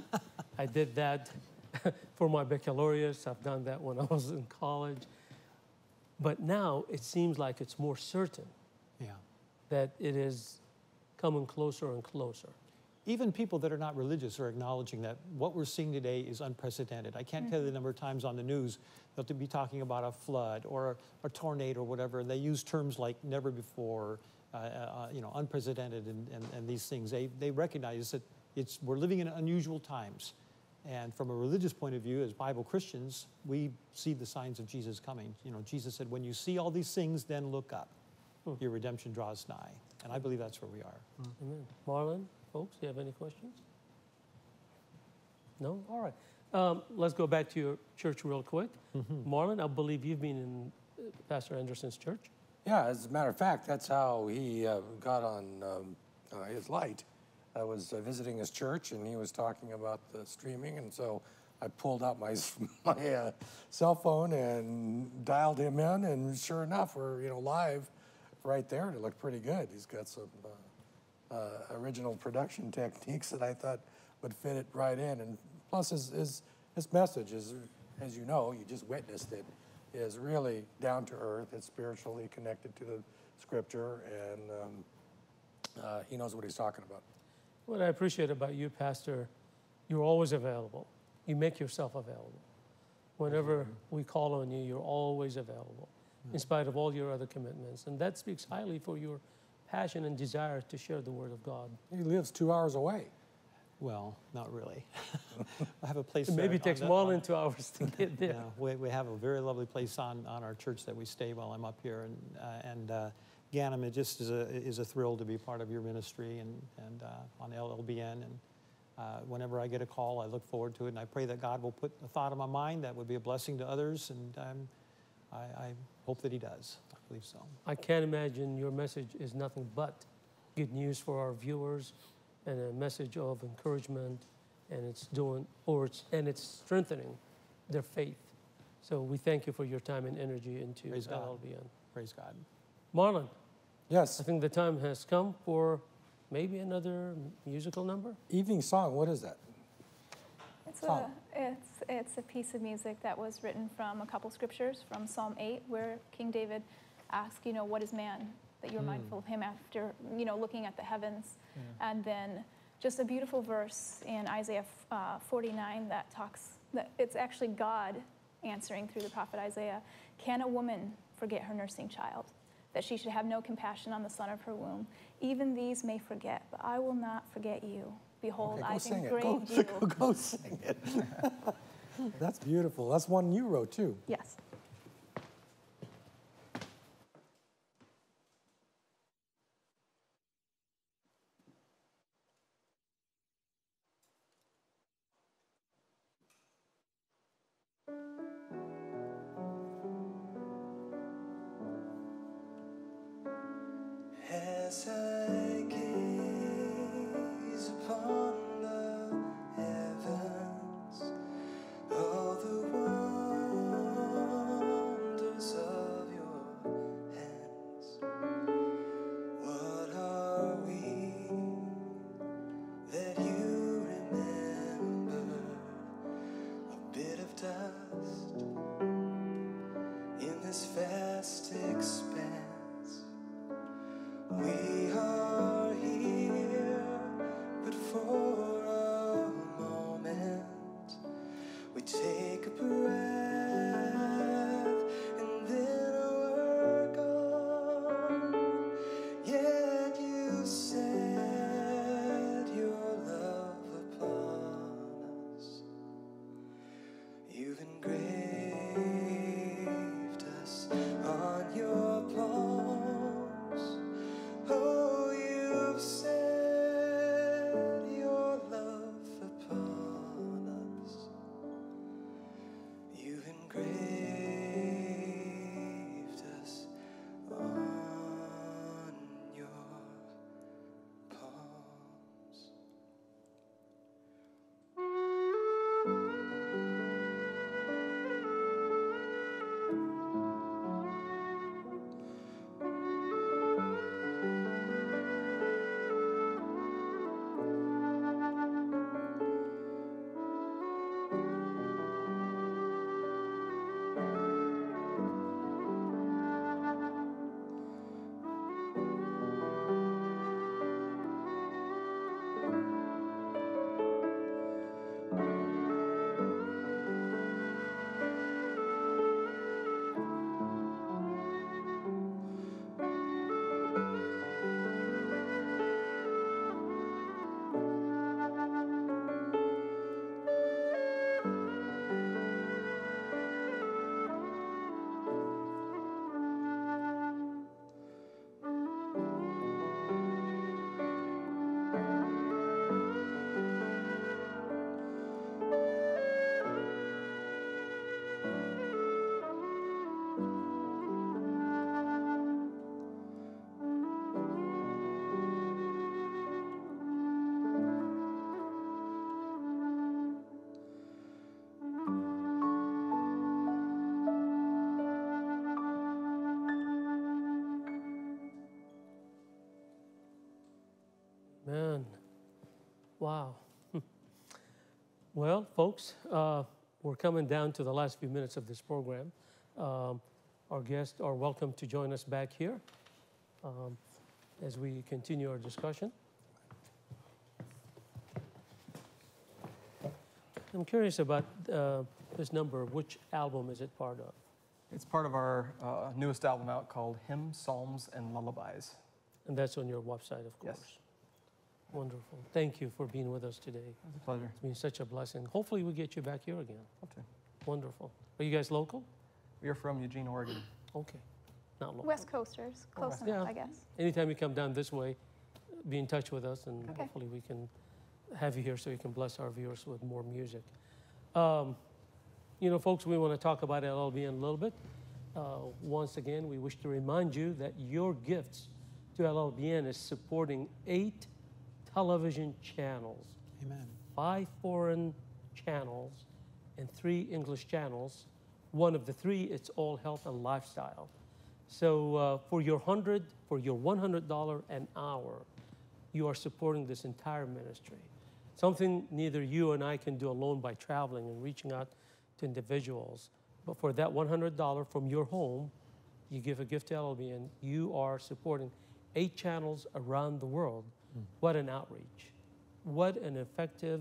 I did that for my baccalaureate. I've done that when I was in college. But now it seems like it's more certain Yeah. that it is coming closer and closer. Even people that are not religious are acknowledging that what we're seeing today is unprecedented. I can't mm-hmm. tell you the number of times on the news they'll be talking about a flood or a, a tornado or whatever, and they use terms like never before, uh, uh, you know, unprecedented, and, and, and these things. They, they recognize that it's, we're living in unusual times. And from a religious point of view, as Bible Christians, we see the signs of Jesus coming. You know, Jesus said, when you see all these things, then look up. Hmm. Your redemption draws nigh. And I believe that's where we are. Mm-hmm. Amen. Marlon? Folks, do you have any questions? No? All right. Um, let's go back to your church real quick. Mm-hmm. Marlon, I believe you've been in Pastor Anderson's church. Yeah, as a matter of fact, that's how he uh, got on um, uh, his light. I was uh, visiting his church, and he was talking about the streaming, and so I pulled out my, my uh, cell phone and dialed him in, and sure enough, we're you know live right there, and it looked pretty good. He's got some Uh, Uh, original production techniques that I thought would fit it right in. And plus his, his, his message is, as you know, you just witnessed it, is really down to earth. It's spiritually connected to the scripture, and um, uh, he knows what he's talking about. What I appreciate about you, Pastor, you're always available. You make yourself available. Whenever mm-hmm. we call on you, you're always available, mm-hmm. in spite of all your other commitments. And that speaks highly for your passion and desire to share the Word of God. He lives two hours away. Well, not really. I have a place. It maybe uh, takes more than two hours to get there. Yeah, we, we have a very lovely place on, on our church that we stay while I'm up here. And, uh, and uh, Ganem, it just is a, is a thrill to be part of your ministry and, and uh, on L L B N. And uh, whenever I get a call, I look forward to it. And I pray that God will put a thought in my mind that would be a blessing to others. And um, I, I hope that he does. I believe so. I can't imagine your message is nothing but good news for our viewers, and a message of encouragement, and it's doing, or it's, and it's strengthening their faith. So we thank you for your time and energy into Praise L L B N. God. Praise God. Marlon. Yes. I think the time has come for maybe another musical number. Evening song. What is that? It's a, it's, it's a piece of music that was written from a couple scriptures, from Psalm eight, where King David asks, you know, what is man, that you're mm. mindful of him, after, you know, looking at the heavens. Yeah. And then just a beautiful verse in Isaiah uh, forty-nine that talks the, it's actually God answering through the prophet Isaiah. Can a woman forget her nursing child, that she should have no compassion on the son of her womb? Even these may forget, but I will not forget you. Behold, Okay, go I've sing it. Go, engraved you. go, go sing it. That's beautiful. That's one you wrote too. Yes. As I gaze upon the heavens, all the wonders of your hands, what are we that you remember? A bit of dust in this vast expanse. We are here, but for a moment we take a breath and then we're gone. Yet you set your love upon us. You've engraved us on your palms. Oh, you've set your love upon us. You've engraved us on your palms. Man, wow. Well, folks, uh, we're coming down to the last few minutes of this program. Um, our guests are welcome to join us back here um, as we continue our discussion. I'm curious about uh, this number. Which album is it part of? It's part of our uh, newest album out called Hymns, Psalms, and Lullabies. And that's on your website, of course. Yes. Wonderful. Thank you for being with us today. It's a pleasure. It's been such a blessing. Hopefully we get you back here again. Hope to. Wonderful. Are you guys local? We are from Eugene, Oregon. Okay. Not local. West Coasters, close West. enough, Yeah. I guess. Anytime you come down this way, be in touch with us, and Okay. hopefully we can have you here so you can bless our viewers with more music. Um, you know, folks, we want to talk about L L B in a little bit. Uh, once again, we wish to remind you that your gifts to L L B N is supporting eight television channels, Amen. five foreign channels, and three English channels. One of the three, it's all health and lifestyle. So uh, for your hundred, for your one hundred dollars an hour, you are supporting this entire ministry. Something neither you and I can do alone by traveling and reaching out to individuals. But for that one hundred dollars from your home, you give a gift to L L B, and you are supporting eight channels around the world. Mm. What an outreach. What an effective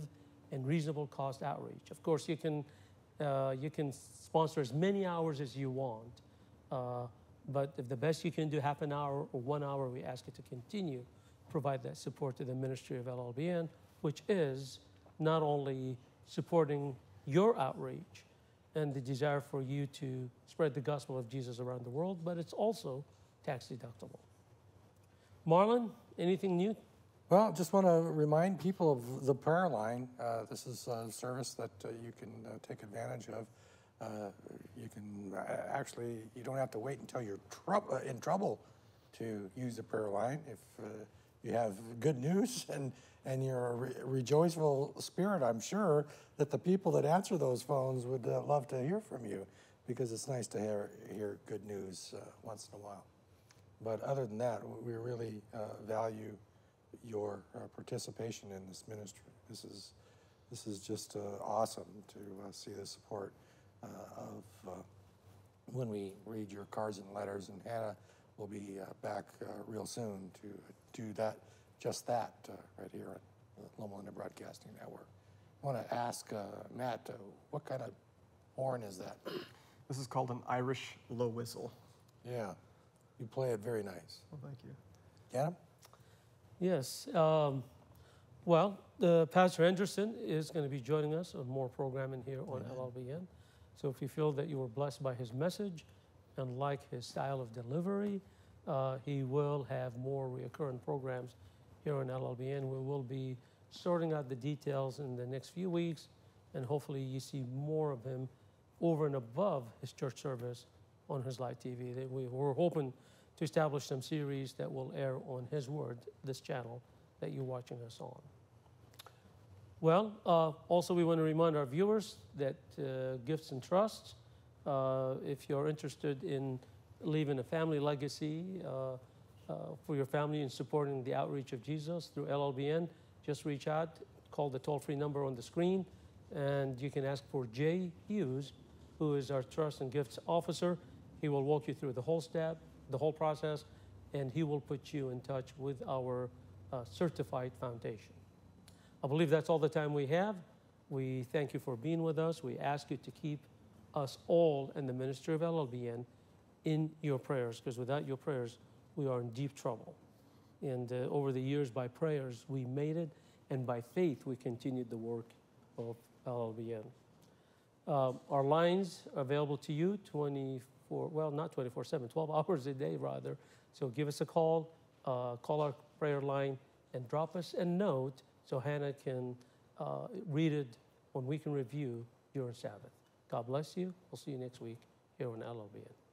and reasonable cost outreach. Of course, you can, uh, you can sponsor as many hours as you want, uh, but if the best you can do half an hour or one hour, we ask you to continue provide that support to the ministry of L L B N, which is not only supporting your outreach and the desire for you to spread the gospel of Jesus around the world, but it's also tax deductible. Marlon, anything new? Well, just want to remind people of the prayer line. Uh, this is a service that uh, you can uh, take advantage of. Uh, you can uh, actually, you don't have to wait until you're trou uh, in trouble to use the prayer line. If uh, you have good news and, and you're a re rejoiceful spirit, I'm sure that the people that answer those phones would uh, love to hear from you, because it's nice to hear, hear good news uh, once in a while. But other than that, we really uh, value your uh, participation in this ministry. This is, this is just uh, awesome to uh, see the support uh, of uh, when we read your cards and letters, and Hannah will be uh, back uh, real soon to do that, just that, uh, right here at the Loma Linda Broadcasting Network. I want to ask uh, Matt, uh, what kind of horn is that? This is called an Irish low whistle. Yeah, you play it very nice. Well, thank you. Get him? Yes. Um, well, uh, Pastor Henderson is going to be joining us on more programming here on L L B N. So if you feel that you were blessed by his message and like his style of delivery, uh, he will have more recurrent programs here on L L B N. We will be sorting out the details in the next few weeks, and hopefully you see more of him over and above his church service on his live T V. That we, we're hoping to establish some series that will air on his word, this channel that you're watching us on. Well, uh, also we want to remind our viewers that uh, Gifts and Trusts, uh, if you're interested in leaving a family legacy uh, uh, for your family and supporting the outreach of Jesus through L L B N, just reach out, call the toll-free number on the screen, and you can ask for Jay Hughes, who is our Trust and Gifts Officer. He will walk you through the whole step, the whole process, and he will put you in touch with our uh, certified foundation. I believe that's all the time we have. We thank you for being with us. We ask you to keep us all in the ministry of L L B N in your prayers, because without your prayers, we are in deep trouble. And uh, over the years, by prayers, we made it, and by faith, we continued the work of L L B N. Uh, our lines are available to you twenty-four, well, not twenty-four seven, twelve hours a day, rather. So give us a call, uh, call our prayer line, and drop us a note so Hannah can uh, read it when we can review during Sabbath. God bless you. We'll see you next week here on L L B N.